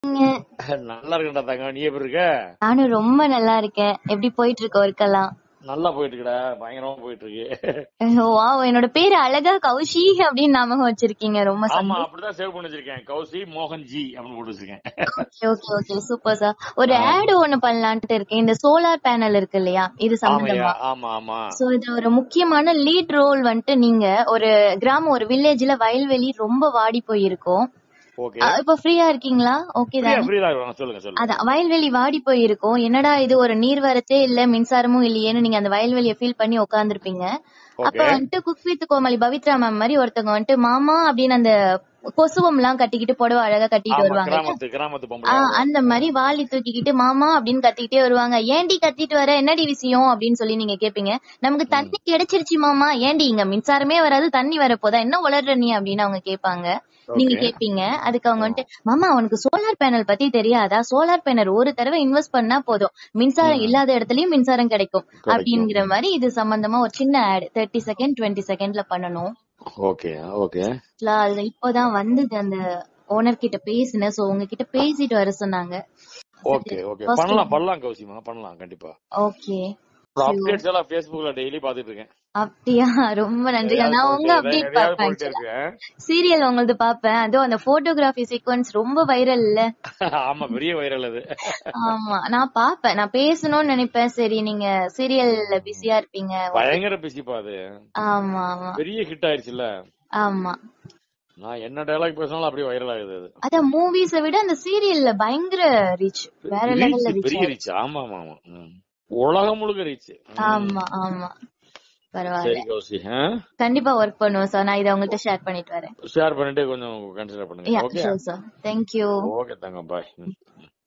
நல்லா இருக்கா தங்க, நீ எப்படி இருக்க? நானும் ரொம்ப நல்லா இருக்கேன். எப்படி போயிட்டு இருக்க ஒர்க் எல்லாம்? நல்லா போயிட்டு இருக்கடா, பயங்கரமா போயிட்டு இருக்கு. வாவ், என்னோட பேரு அழகா கௌஷி அப்படின்னு ஞாபகம் வச்சிருக்கீங்க. ரொம்ப ஆமா, சந்தோஷம். அப்படிதான் சேவ் பண்ணி வச்சிருக்கேன். கௌசி மோகன் ஜி அப்படின்னு போட்டு வச்சிருக்கேன். Okay okay super sir. ஒரு ஆட் ஒண்ணு பண்ணலான்ட்டு இருக்கேன். இந்த சோலார் பேனல் இருக்கு இல்லையா, இது சம்பந்தமா. ஆமா ஆமா. சோ இது ஒரு முக்கியமான லீட் ரோல் வந்துட்டு நீங்க ஒரு கிராமம், ஒரு வில்லேஜ்ல வயல்வெளி ரொம்ப வாடி போயிருக்கும். இப்ப ஃப்ரீயா இருக்கீங்களா? ஓகே தானே? அதான், வயல்வெளி வாடி போயிருக்கும். என்னடா இது, ஒரு நீர்வரத்தே இல்ல, மின்சாரமும் இல்லையேன்னு நீங்க அந்த வயல்வெளியை ஃபீல் பண்ணி உட்காந்துருப்பீங்க. அப்ப வந்துட்டு cook with Comali Pavithra ma'am மாதிரி ஒருத்தவங்க வந்துட்டு மாமா அப்படின்னு அந்த கொசுவம் எல்லாம் கட்டிக்கிட்டு புடவை அழகா கட்டிட்டு வருவாங்க. அந்த மாதிரி வாளி தூக்கிக்கிட்டு மாமா அப்படின்னு கத்திக்கிட்டே வருவாங்க. ஏண்டி கத்திட்டு வர, என்னடி விஷயம் அப்படின்னு சொல்லி நீங்க கேப்பீங்க. நமக்கு தண்ணி கிடைச்சிருச்சு மாமா. ஏண்டி இங்க மின்சாரமே வராது, தண்ணி வரப்போதா, என்ன உளர்ற நீ அப்படின்னு அவங்க கேட்பாங்க. நீங்க கேப்பீங்க. அதுக்கு அவங்க வந்துட்டு, மாமா உனக்கு சோலார் பேனல் பத்தி தெரியாதா? சோலார் பேனல் ஒரு தடவை இன்வெஸ்ட் பண்ணா போதும், மின்சாரம் இல்லாத இடத்துலயும் மின்சாரம் கிடைக்கும் அப்படிங்கிற மாதிரி இது சம்பந்தமா ஒரு சின்ன ஆட் 30 செகண்ட் 20 செகண்ட்ல பண்ணணும். Okay okay. இப்போதான் வந்தது, அந்த ஓனர் கிட்ட பேசினேன். சோ உங்ககிட்ட பேசிட்டு வர சொன்னாங்க. ஓகே ஓகே, பண்ணலாம் பண்ணலாம் கௌசிமா, பண்ணலாம் கண்டிப்பா. ஓகே, அப்டேட்ஸ் எல்லாம் Facebookல டெய்லி பாத்துட்டு இருக்கேன். அப்படியா? ரொம்ப நன்றி. நான் உங்க அப்டேட் பாப்பேன், சீரியல் உங்களது பாப்பேன். அதுவும் அந்த போட்டோகிராஃபி சீக்வென்ஸ் ரொம்ப வைரல் இல்ல? ஆமா, பெரிய வைரல் அது. ஆமா, நான் பாப்பேன். நான் பேசணும்னு நினைப்பேன். சரி, நீங்க சீரியல்ல பிஸியா இருப்பீங்க. பயங்கர பிஸிப்பா அது. ஆமா ஆமா, பெரிய ஹிட் ஆயிருச்சுல. ஆமா, நான் என்ன டயலாக் பேசினாலும் அப்படியே வைரல் ஆகுது அது. அத மூவிஸ விட அந்த சீரியல்ல பயங்கர ரீச், வேற லெவல்ல ரீச். பெரிய ரீச். ஆமா ஆமா, உலகம் முழுக்க ரீச். ஆமா ஆமா, பரவாயில்ல. கௌசி, கண்டிப்பா ஒர்க் பண்ணுவோம் சார். நான் இதை உங்கள்கிட்ட ஷேர் பண்ணிட்டு வரேன். ஷேர் பண்ணிட்டு கொஞ்சம் கன்சிடர் பண்ணுங்க. Okay sir, thank you. ஓகே தாங்க, பாய்.